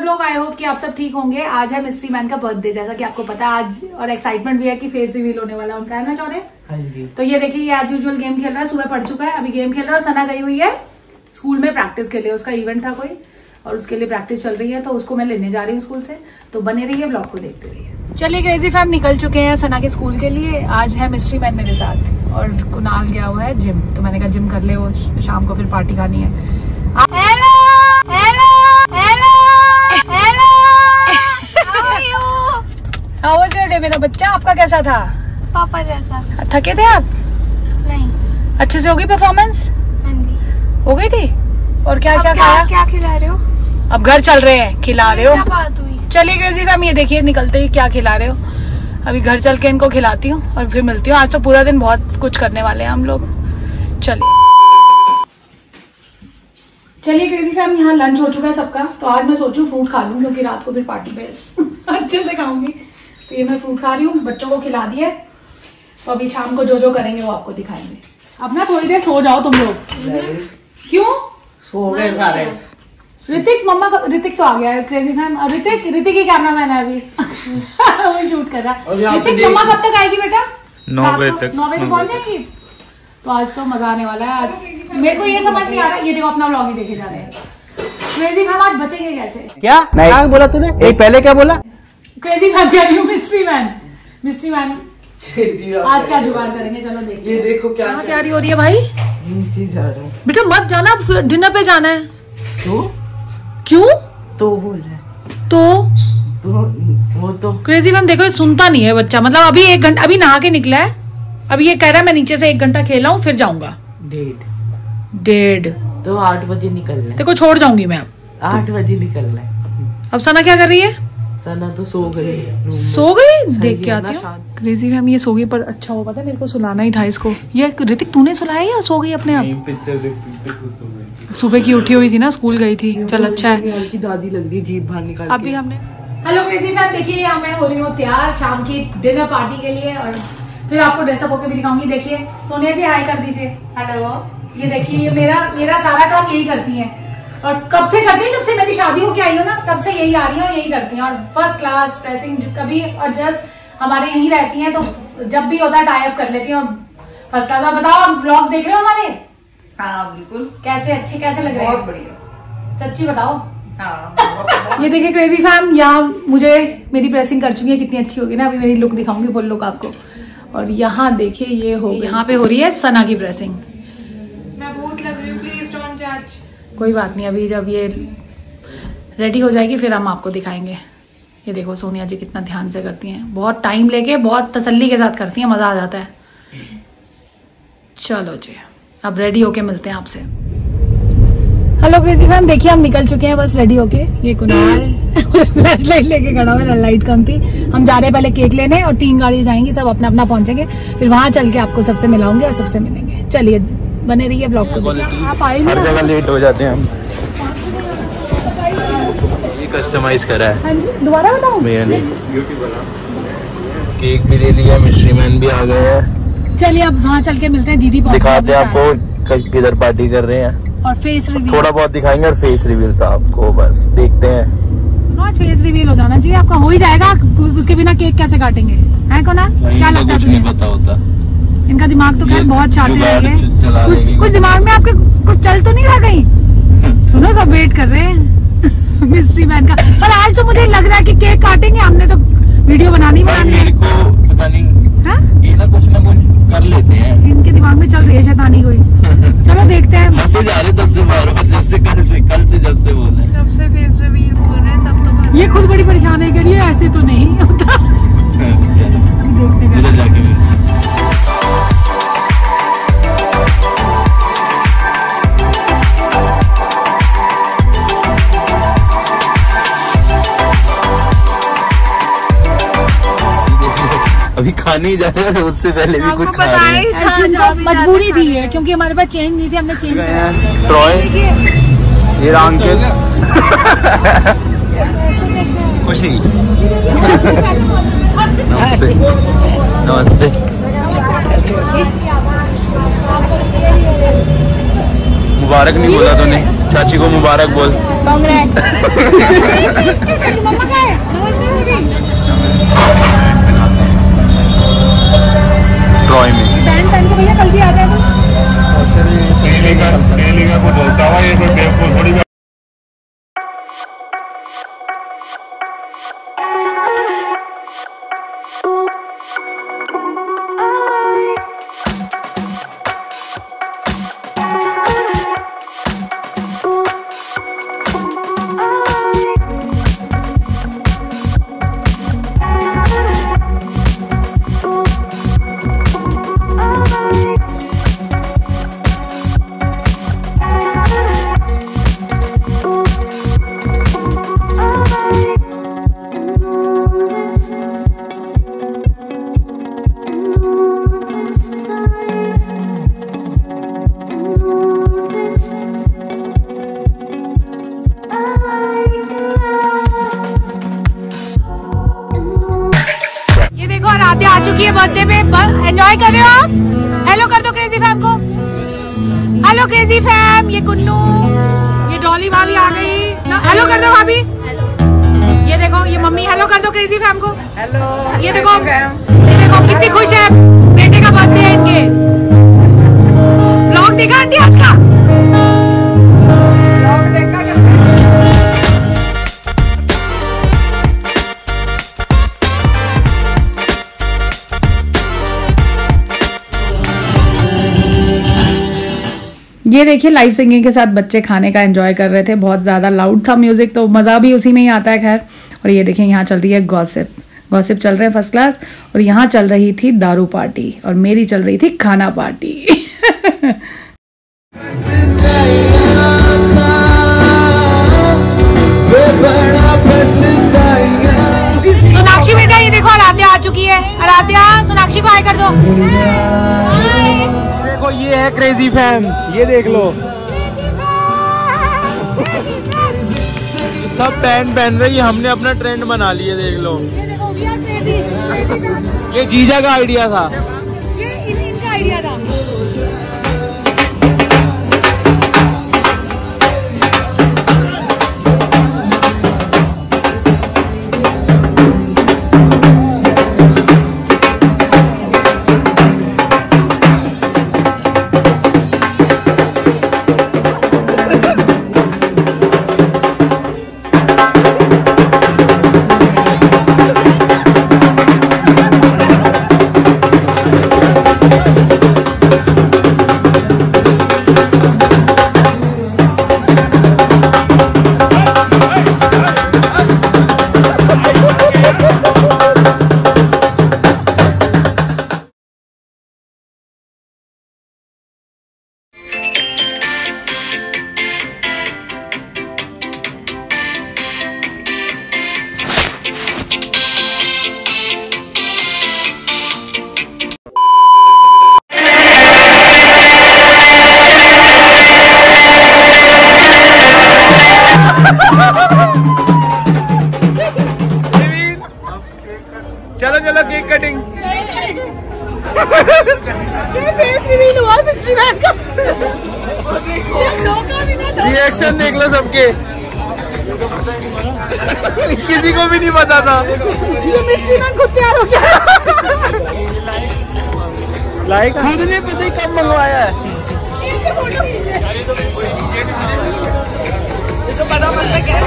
लोग, I hope कि आप सब ठीक होंगे। आज है मिस्ट्री मैन का बर्थडे, जैसा कि आपको पता है आज, और एक्साइटमेंट भी है कि फेस रिवील होने वाला है उनका, है ना चौरे? हाँ जी। तो ये देखिए, ये एज यूजुअल गेम खेल रहा है, सुबह पढ़ चुका है, अभी गेम खेल रहा है। और सना गई हुई है स्कूल में प्रैक्टिस के लिए, उसका इवेंट था कोई और उसके लिए प्रैक्टिस चल रही है, तो उसको मैं लेने जा रही हूँ स्कूल से। तो बने रहिए, ब्लॉग को देखते रहिए। चलिए क्रेजी फैम निकल चुके हैं सना के स्कूल के लिए। आज है मिस्ट्री मैन मेरे साथ और कुणाल गया हुआ है जिम, तो मैंने कहा जिम कर ले, वो शाम को फिर पार्टी खानी है। Hello hello hello hello, how was your day मेरा बच्चा? आपका कैसा था? पापा जैसा। थके थे आप? नहीं। अच्छे से होगी परफॉर्मेंस? हाँ जी। हो गई थी। और क्या क्या खाया? क्या खिला रहे हो? अब घर चल रहे हैं, खिला रहे हो? क्या बात हुई? चलिए क्रेजी फैम, ये देखिए निकलते ही क्या खिला रहे हो। अभी घर चल के इनको खिलाती हूँ और फिर मिलती हूँ। आज तो पूरा दिन बहुत कुछ करने वाले हैं हम लोग। चलिए क्रेजी फैम, यहाँ लंच हो चुका है सबका, तो आज मैं सोचूं फ्रूट खा लूं क्योंकि रात को फिर पार्टी पे अच्छे से खाऊंगी। तो ये मैं फ्रूट खा रही हूँ, बच्चों को खिला दिया। तो अभी शाम को जो जो करेंगे वो आपको दिखाएंगे। अब ना थोड़ी देर सो जाओ तुम लोग। क्यों सो गए सारे? ऋतिक मम्मा का, ऋतिक तो आ गया है क्रेजी फैम। ऋतिक ही कैमरामैन है अभी वो शूट कर रहा है। ऋतिक मम्मा कब तक आएगी बेटा? 9 बजे तक। 9 बजे पहुंच जाएगी। तो आज तो मजा आने वाला है। आज मेरे को ये समझ नहीं आ रहा, ये देखो अपना व्लॉग ही देखे जा रहे हैं। क्रेजी फैम आज बचेंगे कैसे? क्या नहीं बोला तूने? एक पहले क्या बोला? क्रेजी फैम कह रही हूँ, मिस्ट्री मैन आज क्या जुगाड़ करेंगे, चलो देखते हैं। ये देखो क्या तैयारी हो रही है भाई। नीचे जा रहा हूँ बेटा, मत जाना, डिनर पे जाना है। क्यों? तो बोल रहा तो वो तो क्रेजी मैम देखो, सुनता नहीं है बच्चा। मतलब अभी 1 घंटा, अभी नहा के निकला है, अभी ये कह रहा है मैं नीचे से 1 घंटा खेला हूँ फिर जाऊंगा। डेढ़ तो 8 बजे निकलना है। देखो छोड़ जाऊंगी मैं अब। 8 बजे निकलना है। अब सना क्या कर रही है? सना तो सो गई। सो गई? देख के आती हूँ। क्रेजी मैम ये सो गई, पर अच्छा हो, पता है मेरे को सुलाना ही था इसको। ये ऋतिक तूने सुलाया या सो गई अपने आप? सुबह की उठी हुई थी ना, स्कूल गई थी। चल अच्छा है। की दादी लग रही, जीभ बाहर निकाल अभी हमने हेलो क्रेजी फैम, देखिए मैं हो रही हूँ तैयार शाम की डिनर पार्टी के लिए, और फिर आपको ड्रेसअप होकर भी दिखाऊंगी। देखिए सोनिया जी हाय कर दीजिए। हेलो। ये देखिए, ये मेरा सारा काम यही करती है, और कब से करती है, जब से मेरी शादी होके आई हो ना, तब से यही आ रही है और यही करती हैं। और फर्स्ट क्लास ड्रेसिंग कभी, और जस्ट हमारे यहीं रहती हैं, तो जब भी होता है टाई अप कर लेती हैं और फर्स्ट क्लास। और बताओ, आप ब्लॉग्स देख रहे हो हमारे? हाँ बिल्कुल। कैसे अच्छे कैसे लग रहे हैं? बहुत बढ़िया। सच्ची बताओ। हाँ, ये देखिए क्रेजी फैम, यहाँ मुझे मेरी प्रेसिंग कर चुकी है, कितनी अच्छी होगी ना। अभी मेरी लुक दिखाऊंगी, फुल लुक आपको। और यहाँ देखिए, ये हो यहाँ पे हो रही है सना की प्रेसिंग। मैं बहुत लग रही हूँ, प्लीज डोंट जज। कोई बात नहीं, अभी जब ये रेडी हो जाएगी फिर हम आपको दिखाएंगे। ये देखो सोनिया जी कितना ध्यान से करती हैं, बहुत टाइम लेके, बहुत तसल्ली के साथ करती हैं, मजा आ जाता है। चलो जी, अब रेडी होके मिलते हैं आपसे। हेलो क्रेजी फैम, देखिए हम निकल चुके हैं बस रेडी होके। ये कुणाल फ्लैश लाइट लेके खड़ा हुआ, लाइट कम थी। हम जा रहे हैं पहले केक लेने, और 3 गाड़ी जाएंगी, सब अपना अपना पहुंचेंगे, फिर वहां चल के आपको सबसे मिलाऊंगे और सबसे मिलेंगे। चलिए बने रहिए ब्लॉग को। आप आए हर जगह लेट हो जाते हैं हम। ये कस्टमाइज करा है। दोबारा बताओ। मेरा नहीं, केक भी ले लिया, मिस्ट्री मैन भी आ गए हैं। चलिए अब वहाँ चल के मिलते हैं। दीदी दिखाते हैं आपको किधर पार्टी कर रहे हैं, और फेस रिवील थोड़ा बहुत दिखाएंगे, और फेस रिवील तो आपको बस देखते हैं। आज फेस रिवील हो जाना चाहिए आपका, हो ही जाएगा। उसके बिना केक कैसे काटेंगे, है कोना? क्या लगता है? कुछ नहीं पता होता। इनका दिमाग तो खैर बहुत शातिर है। कुछ दिमाग में आपके कुछ चल तो नहीं रहा कहीं? सुनो, सब वेट कर रहे हैं मिस्ट्री मैन का। पर आज तो मुझे लग रहा है कि केक काटेंगे, हमने तो वीडियो बनानी है। मेरे को पता नहीं, ये ना कुछ कर लेते हैं। इनके दिमाग में चल रही है शैतानी कोई। चलो देखते हैं। हंसे जा रहे तब से मारो, जब से कल से जब से बोले, जब से फेस रिवील बोल रहे हैं तब तो ये खुद बड़ी परेशान है, करिए ऐसे तो नहीं होता। इधर जाके अभी खाने ही जा रहे हैं, उससे पहले भी कुछ खा रहे हैं। मजबूरी थी है, क्योंकि हमारे पास चेंज नहीं थी, हमने चेंज किया। ट्रॉय, ये अंकित, खुशी, नमस्ते नमस्ते। मुबारक नहीं बोला तूने? चाची को मुबारक बोल। कांग्रेस। मम्मा का है। नमस्ते भाभी। ड्राइंग में बैंड पहन के भैया कल भी आ जाएगा। पहले का को बोलता हुआ ये कोई बेवकूफ थोड़ी। आ चुकी है बर्थडे पे, एंजॉय कर रहे हो आप? हेलो कर दो क्रेजी फैम को। हेलो क्रेजी फैम, ये कुन्नू, ये डॉली भाभी आ गई। हेलो कर दो भाभी। ये देखो ये मम्मी, हेलो कर दो क्रेजी फैम को। हेलो। ये देखो कितनी खुश है, बेटे का बर्थडे है इनके। व्लॉग देखा आंटी आज का? व्लॉग देखा। ये देखिए लाइव सिंगिंग के साथ बच्चे खाने का एंजॉय कर रहे थे। बहुत ज़्यादा लाउड था म्यूज़िक, तो मज़ा भी उसी में ही आता है। खैर, और ये देखिए यहाँ चल रही है गॉसिप चल रहे हैं फर्स्ट क्लास। और यहाँ चल रही थी दारू पार्टी और मेरी चल रही थी खाना पार्टी। सोनाक्षी बेटा, ये देखो आराध्या आ चुकी है। आराध्या, सोनाक्षी को हाय कर दो। देखो ये है क्रेजी फैम, ये देख लो सब पहन रही है। हमने अपना ट्रेंड बना लिया, देख लो। ये जीजा का आइडिया था, ये इनका आइडिया था। चलो केक कटिंग। ये फेस रिवील हुआ मिस्ट्री मैन का। रिएक्शन देख लो सबके। किसी को भी नहीं पता था। ये मिस्ट्री मैन खुद तैयार हो गया। लाइक खुद ने पता ही कब मंगवाया है। तो पता मत क्या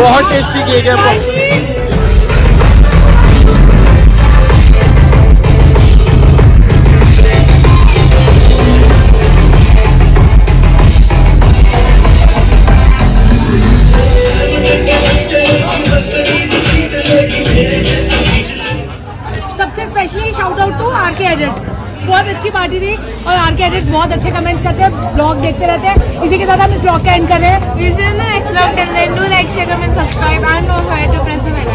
बहुत टेस्टी केक है। सबसे specially shout out to RK edits, बहुत अच्छी पार्टी थी और आरके एडिट्स बहुत अच्छे कमेंट्स करते हैं, ब्लॉग देखते रहते हैं। इसी के साथ हम इस ब्लॉग का एंड कर रहे हैं। If you know next vlog, then do like, share, comment, subscribe and don't forget to press the bell icon.